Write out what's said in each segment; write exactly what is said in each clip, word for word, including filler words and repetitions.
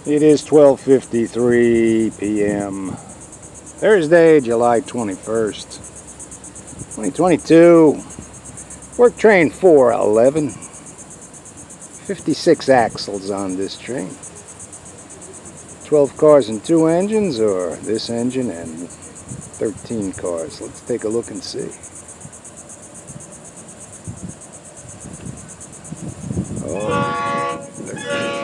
It is twelve fifty-three p m Thursday, July twenty-first, twenty twenty-two. Work train four eleven. fifty-six axles on this train. twelve cars and two engines, or this engine and thirteen cars. Let's take a look and see. Oh, thirteen cars.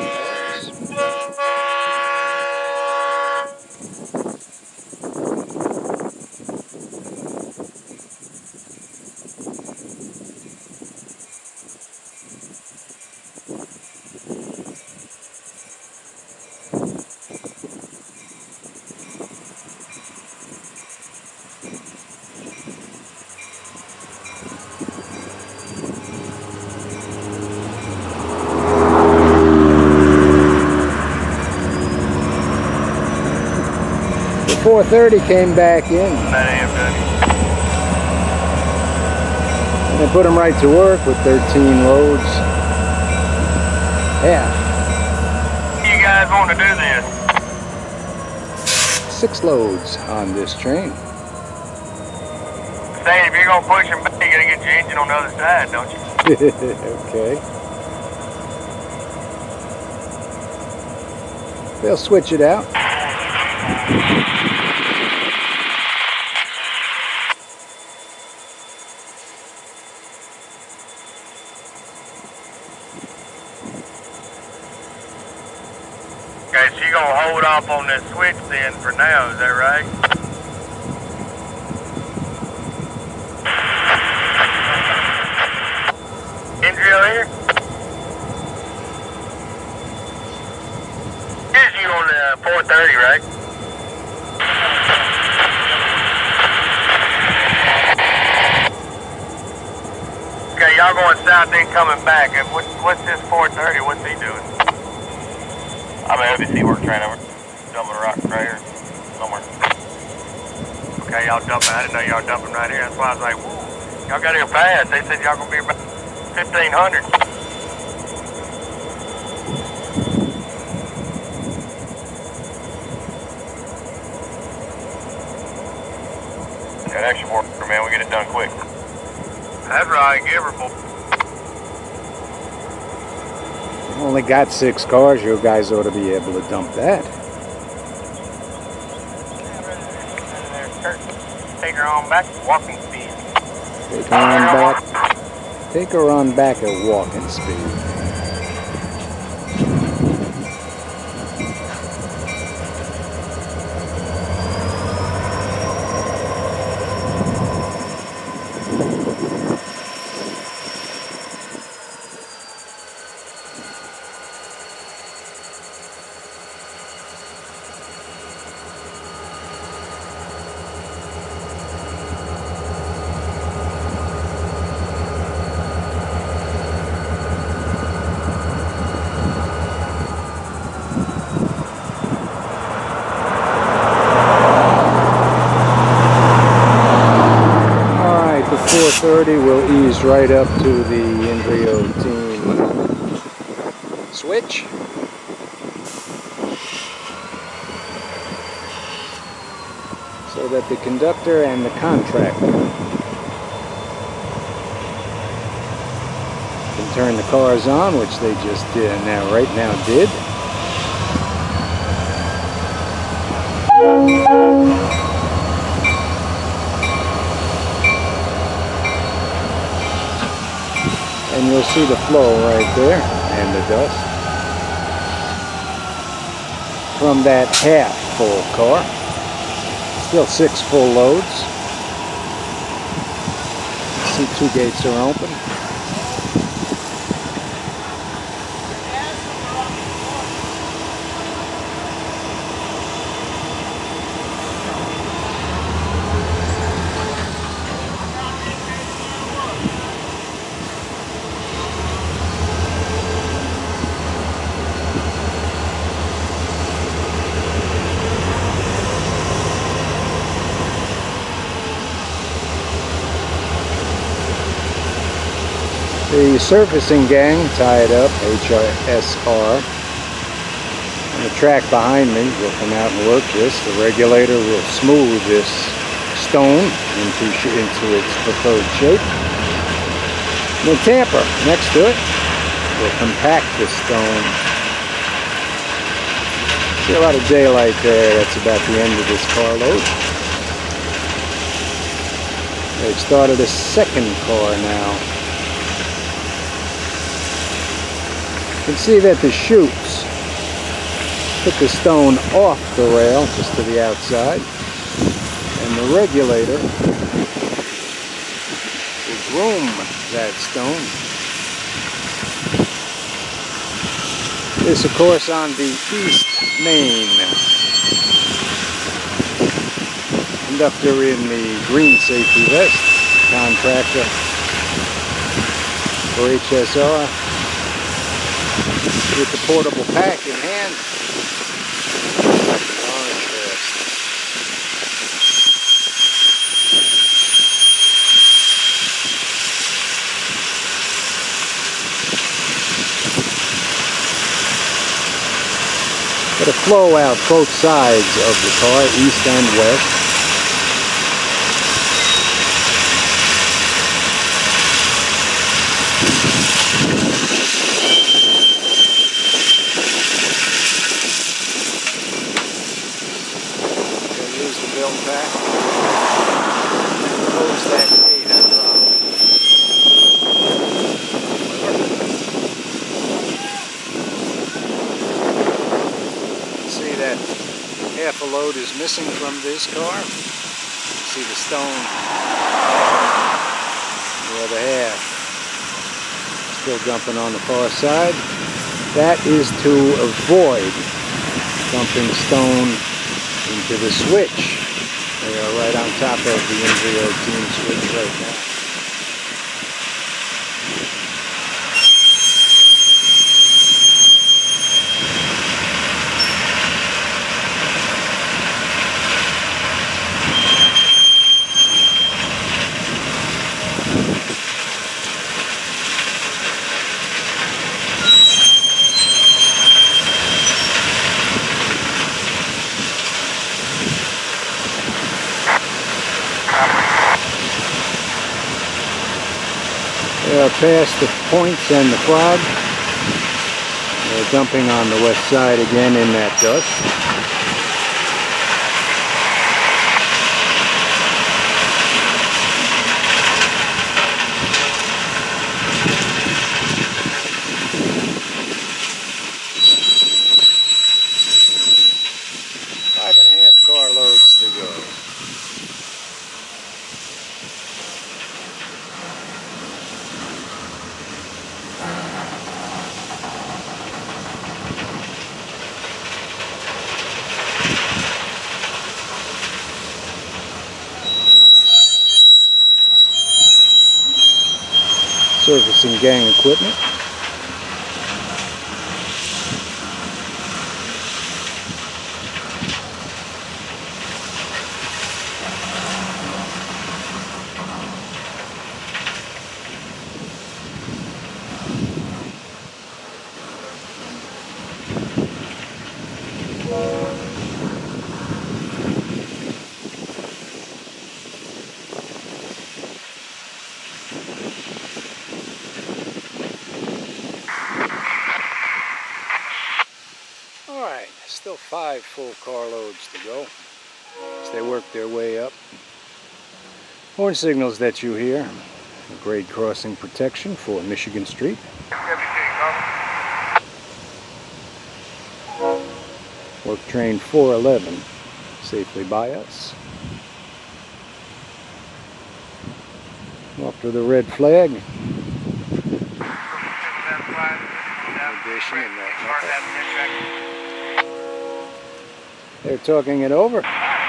four thirty came back in. And they put them right to work with thirteen loads. Half. You guys want to do this? Six loads on this train. Say, if you're going to push them back, you got to get your engine on the other side, don't you? Okay. They'll switch it out. Okay, so you're going to hold off on this switch then for now, is that right? In drill here? Here's you on the four thirty, right? Okay, y'all going south then coming back. And what, what's this four thirty? What's he doing? I'm an F E C Work train over. Dumping a rock right here. Somewhere. Okay, y'all dumping. I didn't know y'all dumping right here. That's why I was like, whoa. Y'all got here fast. They said y'all gonna be about fifteen hundred. Got extra work, man. We get it done quick. That's right. Give her, boy. Only got six cars. You guys ought to be able to dump that. Take her on back at walking speed. Take her on back. Take her on back at walking speed. four thirty will ease right up to the Embryo team switch. So that the conductor and the contractor can turn the cars on, which they just did, now right now did. And you'll see the flow right there, and the dust from that half full car. Still six full loads. See, two gates are open. The surfacing gang tied up, H R S R, The track behind me will come out and work this. The regulator will smooth this stone into, into its preferred shape. And the tamper next to it will compact the stone. See a lot of daylight there. That's about the end of this carload. They've started a second car now. You can see that the chutes put the stone off the rail, just to the outside, and the regulator will groom that stone. This, of course, on the east main. Conductor in the green safety vest, contractor for H S R, with the portable pack in hand. Orange vest. Got a flow out both sides of the car, east and west. Use the belt back. Close that gate up. See that half a load is missing from this car. See the stone. The other half still dumping on the far side. That is to avoid dumping stone into the switch. They are right on top of the N V O team switch right now. They are past the points and the frog. They're dumping on the west side again in that dust. Five and a half car loads to go. Servicing gang equipment. Alright, still five full carloads to go as they work their way up. Horn signals that you hear. Grade crossing protection for Michigan Street. Work train four eleven safely by us. Off to the red flag. Addition in that They're talking it over.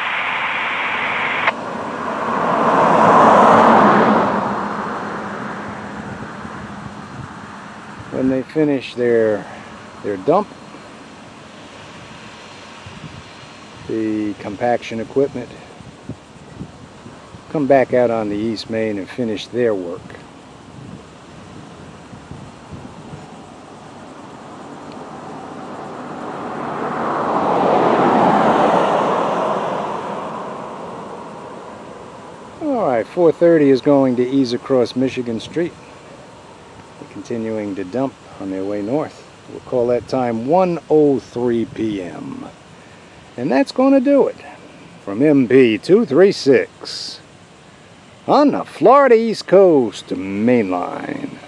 When they finish their their dump, the compaction equipment come back out on the East Main and finish their work. Alright, four thirty is going to ease across Michigan Street. They're continuing to dump on their way north. We'll call that time one oh three p m And that's going to do it from M P two thirty-six on the Florida East Coast Main Line.